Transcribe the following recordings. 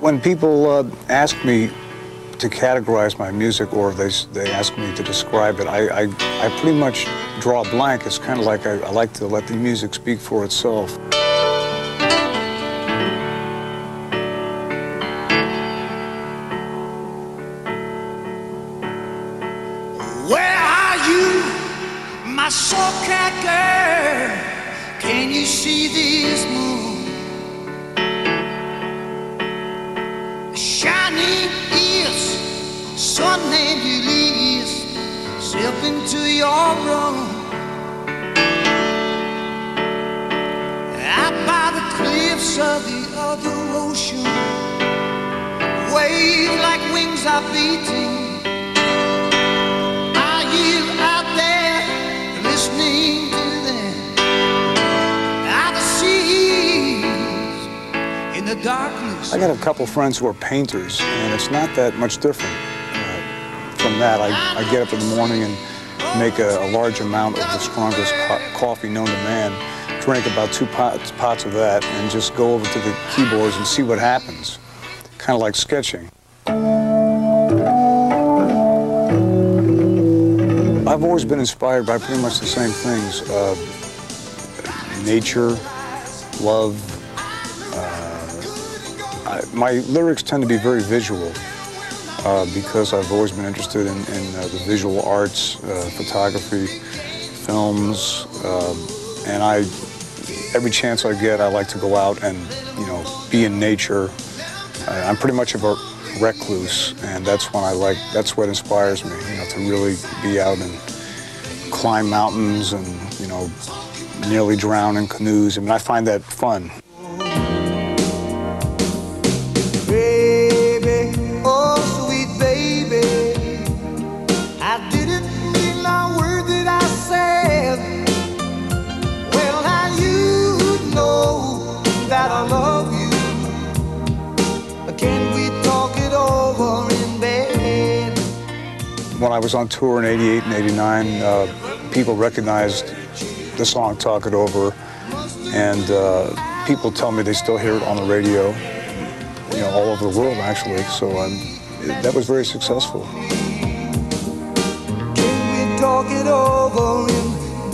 When people ask me to categorize my music, or they ask me to describe it, I pretty much draw a blank. It's kind of like I like to let the music speak for itself. Where are you, my soul-cat girl? Can you see this moon? Shining ears, sun named Ulysses, step into your room. Out by the cliffs of the other ocean, waves like wings are beating. Are you out there listening to them? Are the seas in the darkness? I got a couple friends who are painters, and it's not that much different from that. I get up in the morning and make a large amount of the strongest coffee known to man, drink about 2 pots of that, and just go over to the keyboards and see what happens. Kind of like sketching. I've always been inspired by pretty much the same things. Nature, love. My lyrics tend to be very visual because I've always been interested in the visual arts, photography, films, and every chance I get, I like to go out and, be in nature. I'm pretty much of a recluse, and that's what inspires me, to really be out and climb mountains and, nearly drown in canoes. I mean, I find that fun. Baby, oh sweet baby, I didn't mean a word that I said. Well, now you know that I love you. Can we talk it over in bed? When I was on tour in '88 and '89, people recognized the song "Talk It Over," and people tell me they still hear it on the radio, all over the world actually. So that was very successful. Can we talk it over in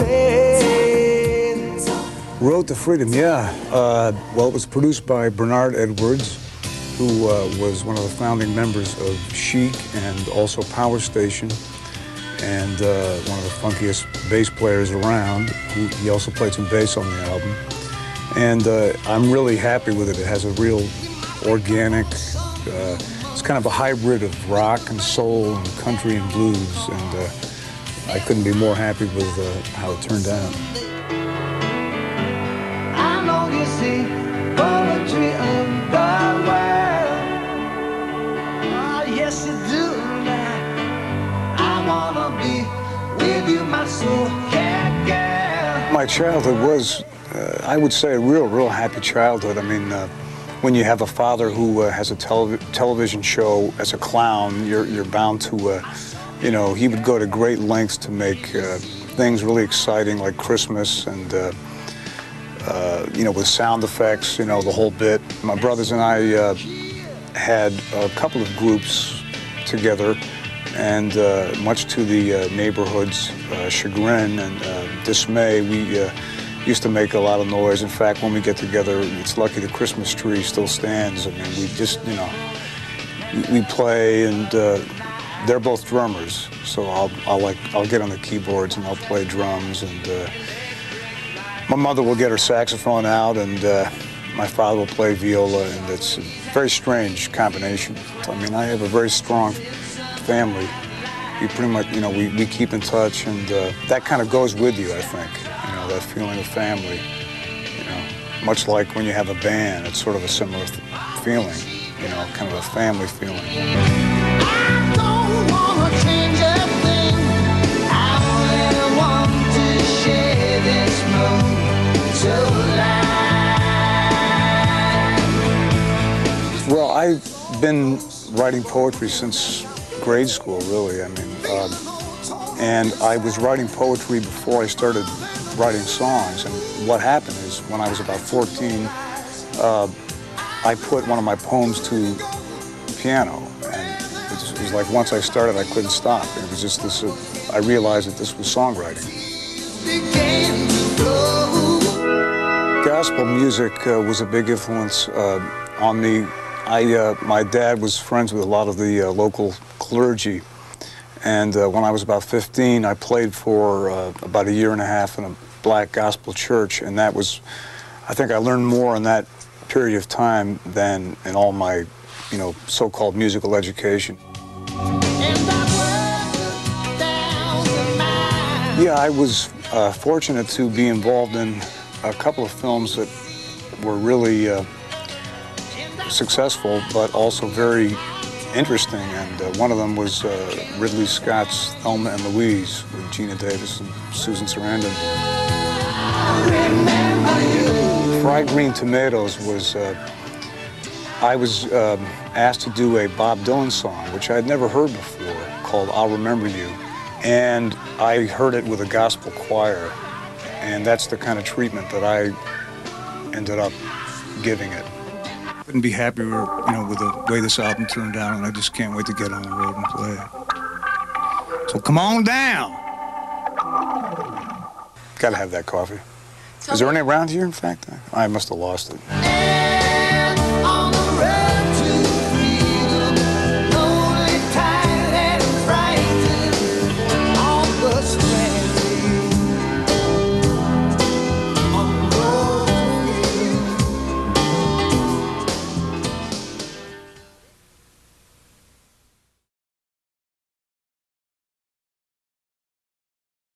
bed? Road to Freedom, yeah. Well, it was produced by Bernard Edwards, who was one of the founding members of Chic and also Power Station, and one of the funkiest bass players around. He also played some bass on the album. And I'm really happy with it. It has a real organic, it's kind of a hybrid of rock and soul and country and blues, and I couldn't be more happy with how it turned out. I know you see poetry in the world. Oh, yes you do now. I wanna be with you, my soul-cat girl. My childhood was, I would say, a real happy childhood. I mean, when you have a father who has a television show as a clown, you're bound to, he would go to great lengths to make things really exciting, like Christmas, and with sound effects, the whole bit. My brothers and I had a couple of groups together, and much to the neighborhood's chagrin and dismay, we used to make a lot of noise. In fact, when we get together, it's lucky the Christmas tree still stands. I mean, we just, we play, and they're both drummers, so I'll get on the keyboards and I'll play drums, and my mother will get her saxophone out, and my father will play viola, and it's a very strange combination. I mean, I have a very strong family. We pretty much, we keep in touch, and that kind of goes with you, I think. That feeling of family, much like when you have a band, it's sort of a similar feeling, kind of a family feeling. I don't wanna change a thing. I only want to share this moment to life. Well, I've been writing poetry since grade school, really. I mean, and I was writing poetry before I started writing songs. And what happened is, when I was about 14, I put one of my poems to piano, and it was like once I started, I couldn't stop. It was just this, I realized that this was songwriting. Gospel music was a big influence on me. My dad was friends with a lot of the local clergy, and when I was about 15, I played for about a year and a half in a black gospel church, and that was, I think I learned more in that period of time than in all my, so-called musical education. Yeah, I was fortunate to be involved in a couple of films that were really successful, but also very interesting. And one of them was Ridley Scott's Thelma and Louise with Gina Davis and Susan Sarandon. Fried Green Tomatoes was, I was asked to do a Bob Dylan song, which I had never heard before, called I'll Remember You. And I heard it with a gospel choir, and that's the kind of treatment that I ended up giving it. Couldn't be happier, with the way this album turned out, and I just can't wait to get on the road and play it. So come on down. Gotta have that coffee. Is there any around here, in fact? I must have lost it.